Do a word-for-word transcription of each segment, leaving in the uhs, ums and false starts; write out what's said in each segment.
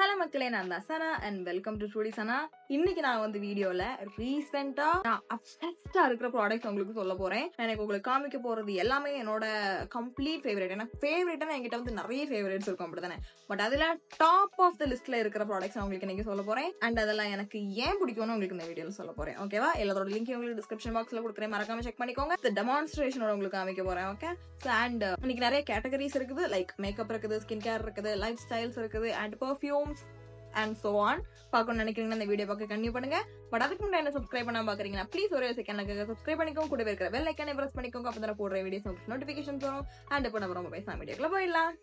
Hello மக்களே, நான் தான் Sana and welcome to today Sana. இன்னைக்கு நான் வந்து வீடியோல ரீசெண்டா நான் அப்செஸ்டா இருக்கிற ப்ராடக்ட்ஸ் உங்களுக்கு சொல்ல போறேன். எனக்கு உங்களுக்கு காமிக்க போறது எல்லாமே என்னோட கம்ப்ளீட் ஃபேவரட். எனக்கு ஃபேவரட்னா என்கிட்ட வந்து நிறைய ஃபேவரட்ஸ் இருக்கும், அப்படித்தானே? பட் அதுல டாப் ஆஃப் த லிஸ்ட்ல இருக்கிற ப்ராடக்ட்ஸ் நான் உங்களுக்கு இன்னைக்கு சொல்ல போறேன். அண்ட் அதெல்லாம் எனக்கு ஏன் பிடிக்கும்னு உங்களுக்கு இந்த வீடியோல சொல்ல போறேன். ஓகேவா? எல்லாரோட லிங்க் உங்களுக்கு டிஸ்கிரிப்ஷன் பாக்ஸ்ல கொடுக்குறேன், மறக்காம செக் பண்ணிக்கோங்க. இந்த டெமான்ஸ்ட்ரேஷனோட உங்களுக்கு காமிக்க போறேன். ஓகே, அண்ட் இன்னைக்கு நிறைய கேட்டகரிஸ் இருக்குது. லைக் மேக்கப் இருக்குது, ஸ்கின் கேர் இருக்குது, லைஃப் ஸ்டைல்ஸ் இருக்குது, and perfumes and so on. பார்க்கணும்னு நினைக்கிறீங்கன்னா இந்த வீடியோ பார்க்க கண்டினியூ பண்ணுங்க. பட் அதுக்கு முன்னாடி என்ன சப்ஸ்கிரைப் பண்ணாம பாக்குறீங்கன்னா ப்ளீஸ் ஒரே செகண்ட்ல சப்ஸ்கிரைப் பண்ணிக்கோங்க. கூட இருக்கிற பெல் ஐகானை பிரஸ் பண்ணிக்கோங்க. அப்பதான் போடுற வீடியோஸ் உங்களுக்கு நோட்டிபிகேஷன்ஸ் வரும். அண்ட் இப்போ நம்ம ரொம்ப பேசாம வீடியோக்குள்ள போயிடலாம்.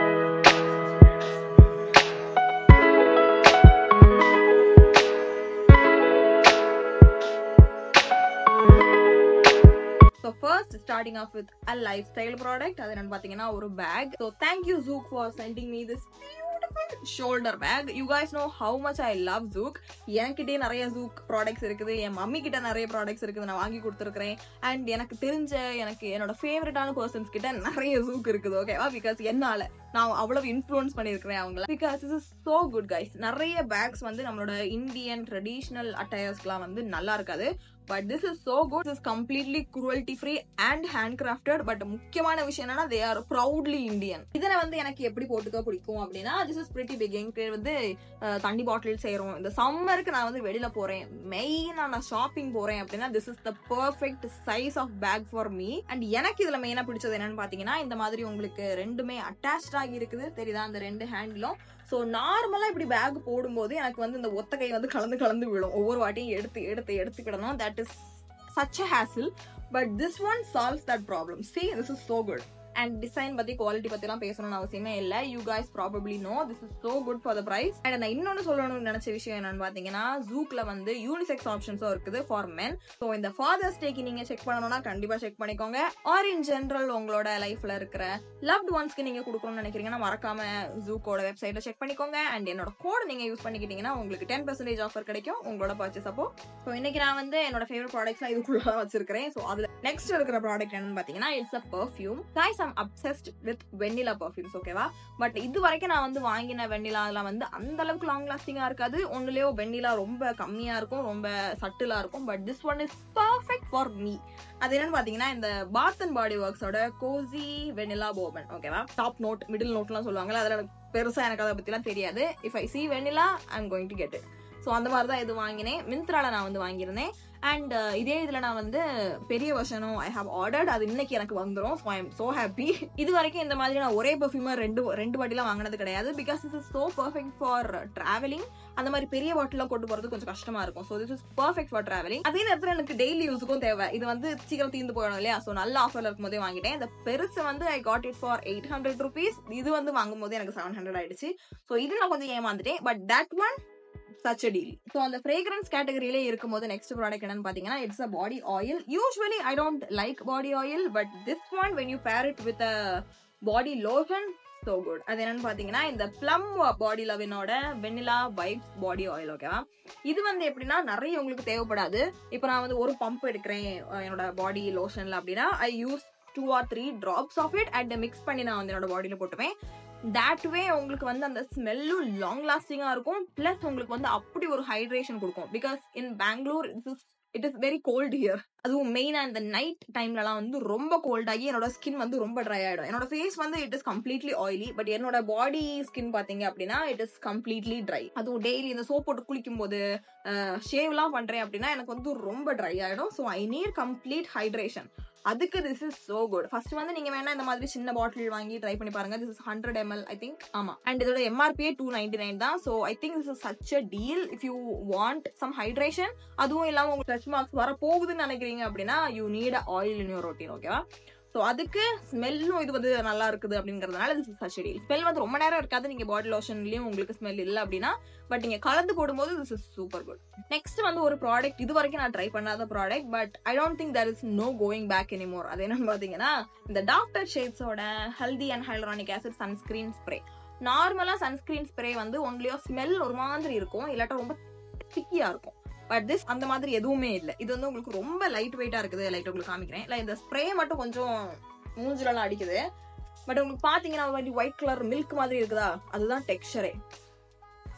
So first, starting off with a lifestyle product. அது என்னன்னு பாத்தீங்கன்னா ஒரு bag. So thank you Zook for sending me this beautiful shoulder bag. You guys know how much I love Zook. என்கிட்டே நிறைய Zook products இருக்குது, என் மம்மி கிட்ட நிறைய products இருக்குது, நான் வாங்கி கொடுத்துருக்கேன். அண்ட் எனக்கு தெரிஞ்ச எனக்கு என்னோட ஃபேவரட்டான பர்சன்ஸ் கிட்ட நிறைய Zook இருக்குது. ஓகேவா? பிகாஸ் என்னால நான் அவ்வளவு இன்ஃப்ளூயன்ஸ் பண்ணிருக்கிறேன் அவங்கள. Because is is so good guys. நிறைய பேக்ஸ் வந்து நம்மளோட இந்தியன் ட்ரெடிஷனல் அட்டையர்ஸ்க்குலாம் வந்து நல்லா இருக்காது. But this is so good. This is completely cruelty free and handcrafted. But முக்கியமான விஷயம் என்னன்னா they are proudly Indian. இதனை வந்து எனக்கு எப்படி போட்டுக்க பிடிக்கும் அப்படின்னா, this is pretty big. என்கிட்ட வந்து தண்ணி பாட்டில் செய்யறோம். இந்த சம்மருக்கு நான் வந்து வெளியில போறேன், மெயினா நான் ஷாப்பிங் போறேன் அப்படின்னா this is the perfect size of bag for me. And எனக்கு இதுல மெயினா பிடிச்சது என்னன்னு பாத்தீங்கன்னா, இந்த மாதிரி உங்களுக்கு ரெண்டுமே அட்டாச்ட் ஆகி இருக்குது, தெரியுதா? அந்த ரெண்டு ஹேண்டிலும். ஸோ நார்மலா இப்படி பேக் போடும்போது எனக்கு வந்து இந்த ஒத்த கை வந்து கலந்து கலந்து விழும். ஒவ்வொரு வாட்டியும் எடுத்து எடுத்து எடுத்துக்கிடணும். That is such a hassle. But this one solves that problem. See, this is so good. And design பத்தி, குவாலிட்டி பத்தி எல்லாம் பேசணும்னு அவசியமே இல்ல. You guys probably know this is so good for the price. And நான் இன்னொன்னு சொல்லணும்னு நினைச்ச விஷயம் என்னன்னு பாத்தீங்கன்னா, Zookல வந்து யூனிசெக்ஸ் ஆப்ஷன்ஸும் இருக்குது ஃபார் men. ஸோ இந்த ஃபாதர்ஸ் டேக்கு நீங்க செக் பண்ணணும்னா கண்டிப்பா செக் பண்ணிக்கோங்க. ஆர் இன் ஜெனரல் உங்களோட லைஃப்ல இருக்கிற லவ்ட் ஒன்ஸ்க்கு நீங்க கொடுக்கணும்னு நினைக்கிறீங்கன்னா மறக்காம Zookோட வெப்சைட்டை செக் பண்ணிக்கோங்க. அண்ட் என்னோட கோட் நீங்க யூஸ் பண்ணிக்கிட்டீங்கன்னா உங்களுக்கு டென் பர்சன்டேஜ் ஆஃபர் கிடைக்கும் உங்களோட பர்ச்சேஸ் அப்போ. ஸோ இன்னைக்கு நான் வந்து என்னோட ஃபேவரட் ப்ராடக்ட்ஸ்லாம் இதுக்குள்ள வச்சிருக்கிறேன். ஸோ அதுல நெக்ஸ்ட் இருக்கிற ப்ராடக்ட் என்னன்னு பாத்தீங்கன்னா, it's a perfume. guys, I'm obsessed with vanilla perfumes. ஓகேவா? பட் இது வரைக்கும் நான் வந்து வாங்கின வெண்ணிலா எல்லாம் வந்து அந்த அளவுக்கு லாங் லாஸ்டிங்கா இருக்காது. ஒன்னுலயோ வெண்ணிலா ரொம்ப கம்மியா இருக்கும், ரொம்ப சட்டிலா இருக்கும். But this one is perfect for me. அது என்னன்னு பாத்தீங்கன்னா, இந்த பாத் அண்ட் பாடி ஒர்க்ஸோட கோசி வெண்ணிலா போர்பன். ஓகேவா? டாப் நோட், மிடில் நோட் எல்லாம் சொல்லுவாங்கல்ல, அதுல பெருசா எனக்கு அதை பத்தி எல்லாம் தெரியாது. If I see vanilla, I'm going to get it. So அந்த மாதிரி தான் இது வாங்கினேன். மிந்த்ரால நான் வந்து வாங்கியிருந்தேன். அண்ட் இதே இதுல நான் வந்து பெரிய வெர்ஷனும் ஐ ஹவ் ஆர்டர்ட். அது இன்னைக்கு எனக்கு வந்துடும். So I am so happy. இது வரைக்கும் இந்த மாதிரி நான் ஒரே பெர்ஃபியூமர் ரெண்டு ரெண்டு பாட்டிலாம் வாங்கினது கிடையாது. Because this is so perfect for travelling. அந்த மாதிரி பெரிய பாட்டிலாம் கொண்டு போறது கொஞ்சம் கஷ்டமா இருக்கும். So this is perfect for travelling. அதே நேரத்தில் எனக்கு டெய்லி யூஸுக்கும் தேவை. இது வந்து சீக்கிரம் தீர்ந்து போயிடும் இல்லையா? ஸோ நல்ல ஆஃபர்ல இருக்கும் போதே வாங்கிட்டேன். இந்த பெருசு வந்து I got it for eight hundred rupees. இது வந்து வாங்கும் போது எனக்கு செவன் ஹண்ட்ரட் ஆயிடுச்சு. ஸோ இது நான் கொஞ்சம் ஏமாந்துட்டேன். But that one such a deal. So அந்த fragrance category இருக்கும்போது next product என்னன்னு பாத்தீங்கன்னா, it's a body oil. Usually I don't like body oil, but this one when you pair it with a body lotion, so good. அது என்னன்னு பாத்தீங்கன்னா, இந்த Plum Body Loveனோட Vanilla Vibes body oil. ஓகேவா? இது வந்து எப்படின்னா, நிறைய உங்களுக்கு தேவைப்படாது. இப்போ நான் வந்து ஒரு பம்ப் எடுக்கிறேன் என்னோட பாடி லோஷன்ல அப்படின்னா, I use two or three drops of it and mix பண்ணி நான் வந்து என்னோட பாடியில போட்டுவேன். that way உங்களுக்கு வந்து அந்த ஸ்மெல்லும் லாங் லாஸ்டிங்கா இருக்கும். பிளஸ் உங்களுக்கு வந்து அப்படி ஒரு ஹைட்ரேஷன் கொடுக்கும். Because in Bangalore it is very cold here. அதுவும் மெயினா இந்த நைட் டைம்லலாம் வந்து ரொம்ப கோல்ட் ஆகி என்னோட ஸ்கின் வந்து ரொம்ப ட்ரை ஆயிடும். என்னோட ஃபேஸ் வந்து it is completely oily. But என்னோட பாடி ஸ்கின் பாத்தீங்க அப்படின்னா இட் இஸ் கம்ப்ளீட்லி ட்ரை. அதுவும் டெய்லி இந்த சோப் போட்டு குளிக்கும் போது ஷேவ் எல்லாம் பண்றேன் அப்படின்னா எனக்கு வந்து ரொம்ப ட்ரை ஆயிடும். So I need complete hydration. அதுக்கு this is so good. First வந்து நீங்க வேணா இந்த மாதிரி சின்ன பாட்டில் வாங்கி ட்ரை பண்ணி பாருங்க. This is hundred ML I think. ஆமா. அண்ட் இதோட எம்ஆர்பியே டூ நைன்டி நைன் தான். So I think this is such a deal if you want some hydration. அதுவும் இல்லாம உங்களுக்கு ஸ்ட்ரெச் மார்க்ஸ் வர போகுதுன்னு நினைக்கிறீங்க அப்படின்னா you need a oil in your routine. ஓகேவா? ஸோ அதுக்கு ஸ்மெல்லும் இது வந்து நல்லா இருக்குது அப்படிங்கறதுனால this is such a deal. Smell வந்து ரொம்ப நேரம் இருக்காது நீங்க பாடி லோஷன்லயும் உங்களுக்கு ஸ்மெல் இல்லை அப்படின்னா. பட் நீங்க கலந்து போடும்போது this is super good. Next வந்து ஒரு ப்ராடக்ட் இது வரைக்கும் நான் ட்ரை பண்ணாத product. But I don't think there is no going back anymore. அது என்னன்னு பாத்தீங்கன்னா, இந்த டாக்டர் ஷேட்ஸோட healthy and hyaluronic acid sunscreen spray. நார்மலா சன்ஸ்கிரீன் ஸ்ப்ரே வந்து ஒன்லியோ ஸ்மெல் ஒரு மாதிரி இருக்கும், இல்லாட்டா ரொம்ப ஸ்டிக்கியா இருக்கும். பட் திஸ் அந்த மாதிரி எதுவுமே இல்லை. இது வந்து உங்களுக்கு ரொம்ப லைட் வெயிட்டா இருக்குது. லைட் உங்களுக்கு காமிக்கிறேன். இல்லை இந்த ஸ்ப்ரே மட்டும் கொஞ்சம் மூஞ்சிலலாம் அடிக்குது. பட் உங்களுக்கு பாத்தீங்கன்னா ஒயிட் கலர் மில்க் மாதிரி இருக்குதா, அதுதான் டெக்ஸ்சரே.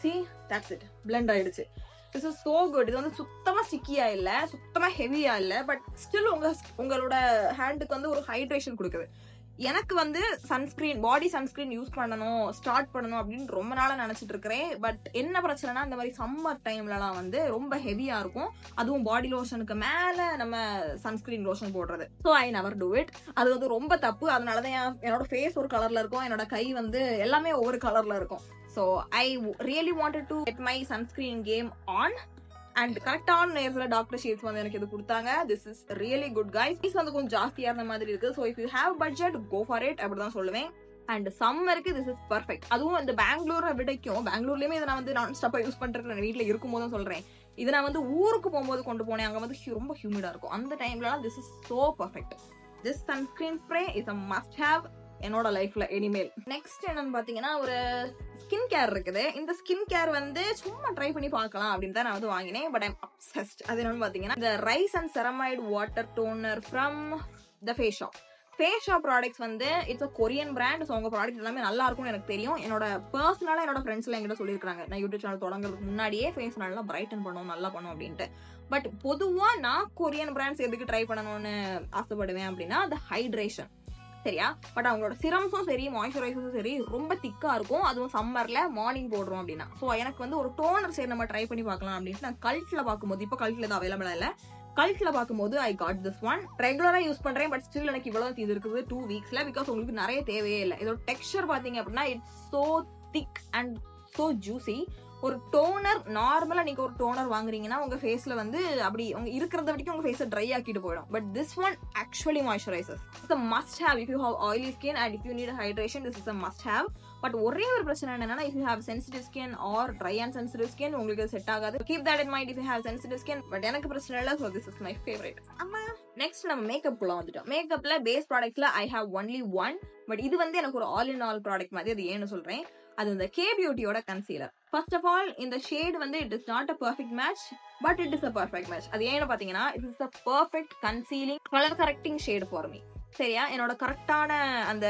see that's it blend ஆயிடுச்சு. This is so good. இது வந்து சுத்தமா ஸ்டிக்கியா இல்ல, சுத்தமா ஹெவியா இல்ல, பட் ஸ்டில் உங்க உங்களோட ஹேண்டுக்கு வந்து ஒரு ஹைட்ரேஷன் கொடுக்குது. எனக்கு வந்து சன்ஸ்கிரீன் பாடி சன்ஸ்கிரீன் யூஸ் பண்ணணும் ஸ்டார்ட் பண்ணணும் அப்படின்னு ரொம்ப நாளா நினைச்சிட்டு இருக்கிறேன். பட் என்ன பிரச்சனைனா இந்த மாதிரி சம்மர் டைம்லலாம் வந்து ரொம்ப ஹெவியா இருக்கும், அதுவும் பாடி லோஷனுக்கு மேல நம்ம சன்ஸ்கிரீன் லோஷன் போடுறது. So I never do it. அது வந்து ரொம்ப தப்பு. அதனாலதான் என்னோட ஃபேஸ் ஒரு கலர்ல இருக்கும், என்னோட கை வந்து எல்லாமே ஒவ்வொரு கலர்ல இருக்கும். So I really wanted to get my sunscreen game on and கரெக்டான நேரத்துல டாக்டர் ஷீட்ஸ் வந்து எனக்கு இது கொடுத்தாங்க. This is really good guys. Fees வந்து கொஞ்சம் ஜாஸ்தியா இருந்த மாதிரி இருக்கு. So if you have budget go for it அப்படிதான் சொல்லுவேன். அண்ட் சம்மருக்கு திஸ் இஸ் பர்ஃபெக்ட். அதுவும் இந்த பெங்களூரை விடைக்கும், பெங்களூர்லயுமே இதை நான் வந்து நான் ஸ்டாப்பா யூஸ் பண்றேன், வீட்டுல இருக்கும் போதும் சொல்றேன். இதை நான் வந்து ஊருக்கு போகும்போது கொண்டு போனேன், அங்க வந்து ரொம்ப ஹியூமிடா இருக்கும். அந்த டைம்லலாம் this is so perfect. This sunscreen spray is a must have என்னோட லைஃப்ல இனிமேல். நெக்ஸ்ட் என்னன்னு பாத்தீங்கன்னா ஒரு ஸ்கின் கேர் இருக்குது. இந்த ஸ்கின் கேர் வந்து சும்மா ட்ரை பண்ணி பார்க்கலாம் அப்படின்னு தான் நான் வந்து வாங்கினேன். But I'm obsessed. அது என்னன்னு பாத்தீங்கன்னா இந்த rice and ceramide water toner from the Face Shop. Face Shop products வந்து it's a Korean brand. So உங்க ப்ராடக்ட் எல்லாமே நல்லா இருக்கும்னு எனக்கு தெரியும். என்னோட பர்சனலா என்னோட ஃப்ரெண்ட்ஸ் எல்லாம் என்கிட்ட சொல்லியிருக்காங்க, நான் யூடியூப் சேனல் தொடங்குறதுக்கு முன்னாடியே ஃபேஸ் நல்லா பிரைட்டன் பண்ணும், நல்லா பண்ணும் அப்படின்ட்டு. பட் பொதுவா நான் கொரியன் பிராண்ட்ஸ் எதுக்கு ட்ரை பண்ணணும்னு ஆசைப்படுவேன் அப்படின்னா அந்த ஹைட்ரேஷன், சரியா? பட் அவங்களோட சிரம்ஸும் சரி மாய்ஸ்சரைசரும் சரி ரொம்ப திக்கா இருக்கும், அதுவும் சம்மர்ல மார்னிங் போடுறோம் அப்படின்னா. ஸோ எனக்கு வந்து ஒரு டோனர் சரி நம்ம ட்ரை பண்ணி பார்க்கலாம் அப்படின்ட்டு நான் கல்ட்ல பார்க்கும்போது, இப்போ கல்ட்ல தான் அவைலபிளா இல்ல, கல்ட்ல பார்க்கும்போது ஐ காட் திஸ் ஒன். ரெகுலரா யூஸ் பண்றேன், பட் ஸ்டில் எனக்கு இவ்வளவு தீது இருக்குது டூ வீக்ஸ்ல. பிகாஸ் உங்களுக்கு நிறைய தேவையே இல்லை. இதோட டெக்ஸ்சர் பாத்தீங்க அப்படின்னா it's so thick and so juicy. ஒரு டோனர் நார்மலா நீங்க ஒரு டோனர் வாங்குறீங்கன்னா உங்க ஃபேஸ்ல வந்து அப்படி உங்க இருக்கிறத வரைக்கும் உங்க ஃபேஸை ட்ரை ஆக்கிட்டு போயிடும். But this one actually moisturisers. It's a must have if you have oily skin and if you need a hydration. This is a must have. But ஒரே ஒரு பிரச்சனை என்னன்னா if you have sensitive skin or dry and sensitive skin உங்களுக்கு set ஆகாது. Keep that in mind if you have sensitive skin. But எனக்கு பிரச்சனை இல்ல. So this is my favorite. அம்மா நெக்ஸ்ட் நம்ம மேக்கப் குள்ள வந்துட்டோம். மேக்கப்ல பேஸ் ப்ராடக்ட்ல I have only one. But இது வந்து எனக்கு ஒரு ஆல் இன் ஆல் ப்ராடக்ட் மாதிரி. அது ஏன்னு சொல்றேன், அது இந்த கே பியூட்டியோட கன்சீலர். ஃபர்ஸ்ட் ஆஃப் ஆல் இந்த ஷேட் வந்து it is not a perfect match, but it is a perfect match. அது ஏன்னு பாத்தீங்கன்னா it is a perfect concealing colour correcting shade for me. சரியா? என்னோட கரெக்டான அந்த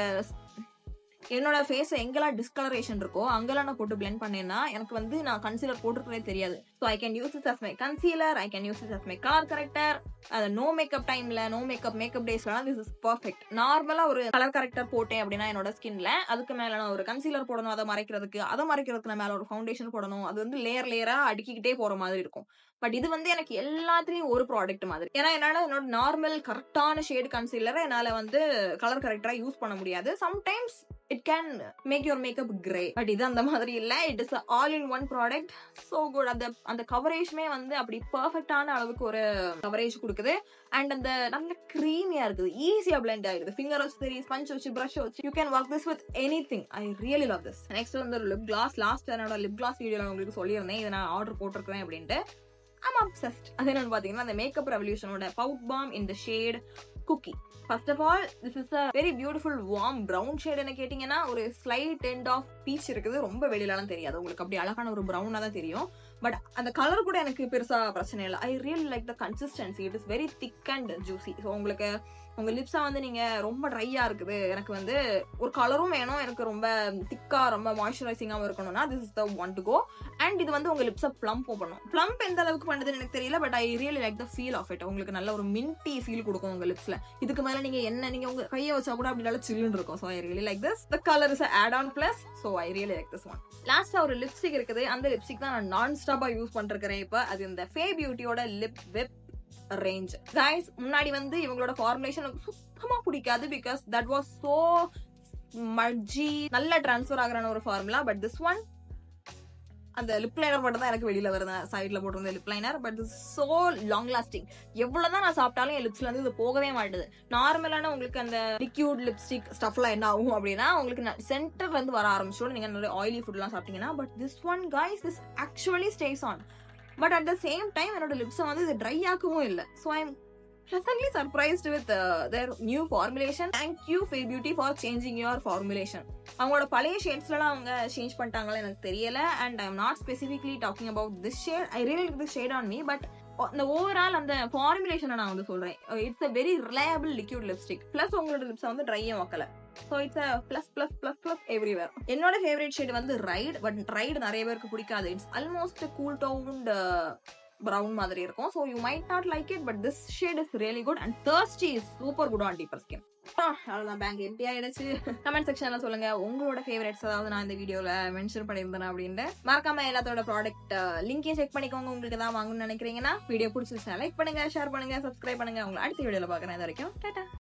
என்னோட ஃபேஸ் எங்கெல்லாம் டிஸ்கலரேஷன் இருக்கோ அங்கெல்லாம் நான் போட்டு பிளெண்ட் பண்ணேன்னா எனக்கு வந்து நான் கன்சீலர் போட்டுருக்கவே தெரியாது. So I can use it as my concealer, I can use it as my colour corrector. அது நோ மேக்கப் டைம்ல, நோ மேக்கப் மேக்கப் டேஸ்லாம் திஸ் இஸ் பர்ஃபெக்ட். நார்மலா ஒரு கலர் கரெக்டர் போட்டேன் அப்படின்னா என்னோட ஸ்கின்ல, அதுக்கு மேல நான் ஒரு கன்சீலர் போடணும், அதை மறைக்கிறதுக்கு, அதை மறைக்கிறதுக்கு நான் மேல ஒரு ஃபவுண்டேஷன் போடணும். அது வந்து லேயர் லேயரா அடுக்கிக்கிட்டே போற மாதிரி இருக்கும். பட் இது வந்து எனக்கு எல்லாத்துலயும் ஒரு ப்ராடக்ட் மாதிரி. ஏன்னா என்னால என்னோட நார்மல் கரெக்டான ஷேட் கன்சீலரை என்னால வந்து கலர் கரெக்டரா யூஸ் பண்ண முடியாது. Sometimes it can make your makeup grey. But இது அந்த மாதிரி இல்ல. It is all in one product. So good. அந்த அந்த கவரேஜ்மே வந்து அப்படி பெர்ஃபெக்டான அளவுக்கு ஒரு கவரேஜ் கொடுக்குது. அண்ட் அந்த நல்ல கிரீமியா இருக்குது, ஈஸியா பிளெண்ட் ஆயிடுது. ஃபிங்கர் வச்சு சரி, ஸ்பஞ்ச் வச்சு, பிரஷ் வச்சு, you can work this with anything. I really love this. Next வந்து ஒரு லிப் கிளாஸ். லாஸ்ட் என்னோட லிப் கிளாஸ் வீடியோல உங்களுக்கு சொல்லியிருந்தேன், இதை நான் ஆர்டர் போட்டிருக்கேன் அப்படின்ட்டு. I'm obsessed. அது என்னன்னு பாத்தீங்கன்னா அந்த மேக்கப் ரெவல்யூஷனோட pout balm in the shade cookie. First of all, this is a very beautiful warm brown shade. என்ன கேட்டீங்கன்னா ஒரு slight end of peach இருக்குது. ரொம்ப வெளியிலலாம் தெரியாது உங்களுக்கு, அப்படி அழகான ஒரு ப்ரௌனா தான் தெரியும். பட் அந்த கலர் கூட எனக்கு பெருசா பிரச்சனை இல்லை. I really like the consistency. It is very thick and juicy. So உங்களுக்கு உங்க லிப்ஸா வந்து நீங்க ரொம்ப ட்ரையா இருக்குது, எனக்கு வந்து ஒரு கலரும் வேணும், எனக்கு ரொம்ப திக்கா ரொம்ப மாய்ஸ்சரைசிங்காவும் இருக்கணும்னா this is the one to go. And இது வந்து உங்க லிப்ஸை பிளம்பும் பண்ணும். பிளம்ப் எந்த அளவுக்கு பண்ணுதுன்னு எனக்கு தெரியல, but I really like the feel of it. உங்களுக்கு நல்ல ஒரு மின்டி ஃபீல் கொடுக்கும் உங்க லிப்ஸ்ல. இதுக்கு மேல நீங்க என்ன நீங்க உங்க கையை வச்சா கூட அப்படி நல்லா சில்லுன்னு இருக்கும். So I really like this. The colour is add on plus. So I really like this one. லாஸ்டா ஒரு லிப்ஸ்டிக் இருக்குது. அந்த லிப்ஸ்டிக் தான் நான் நான் ஸ்டாப்பா யூஸ் பண்றேன் இப்ப. அது இந்த ஃபே பியூட்டியோட லிப் வெப் ரேஞ்ச். கைஸ் முன்னாடி வந்து இவங்களோட ஃபார்முலேஷன் எனக்கு சுத்தமா பிடிக்காது. Because that was so smudgy, நல்ல டிரான்ஸ்ஃபர் ஆகிற ஒரு ஃபார்முலா. பட் திஸ் ஒன் அந்த லிப் லைனர் மட்டும் தான் எனக்கு வெளியில வருது, சைட்ல போட்டிருந்த lip liner. But so long lasting. எவ்வளவுதான் நான் சாப்பிட்டாலும் என் லிப்ஸ்ல இருந்து இது போகவே மாட்டுது. நார்மலான உங்களுக்கு அந்த லிக்யூட் லிப்ஸ்டிக் ஸ்டஃப்லாம் என்ன ஆகும் அப்படின்னா உங்களுக்கு சென்டர்ல இருந்து வர ஆரம்பிச்சோட நீங்க நிறைய ஆயிலி ஃபுட் எல்லாம் சாப்பிட்டீங்கன்னா. But this one guys this actually stays on. But at the same time என்னோட லிப்ஸை வந்து இது ட்ரை ஆக்கவும் இல்லை. So I am pleasantly surprised with uh, their new formulation. Thank you Fay Beauty for changing your formulation. அவங்களோட பழைய ஷேட்ஸ்லாம் அவங்க change பண்ணிட்டாங்களா எனக்கு தெரியல. And I am not specifically talking about this shade. I really like this shade on me. But இந்த overall அந்த ஃபார்முலேஷனை நான் வந்து சொல்றேன். It's a very reliable liquid lipstick. Plus உங்களோட லிப்ஸை வந்து ட்ரையும் வைக்கல. So it's a plus plus plus plus everywhere. என்னோட ஃபேவரட் ஷேட் வந்து ரைட். பட் ரைட் நிறைய பேருக்கு பிடிக்காது. It's almost cool down brown மாதிரி இருக்கும். So you might not like it, but this shade is really good and thirsty is super good on deeper skin. அவ்வளவுதான், bag empty ஆயிடுச்சு. Comment செக்ஷன்ல சொல்லுங்க உங்களோட ஃபேவரட்ஸ், அதாவது நான் இந்த வீடியோல மென்ஷன் பண்ணியிருந்தேன் அப்படின்னு. மறக்காம எல்லாத்தோட ப்ராடக்ட் லிங்கையும் செக் பண்ணிக்கோங்க. உங்களுக்கு ஏதாவது வாங்கணும்னு நினைக்கிறீங்கன்னா வீடியோ பிடிச்சிருச்சா லைக் பண்ணுங்க, ஷேர் பண்ணுங்க, சப்ஸ்கிரைப் பண்ணுங்க. உங்களை அடுத்த வீடியோல பாக்குறேன். இது வரைக்கும் டாடா.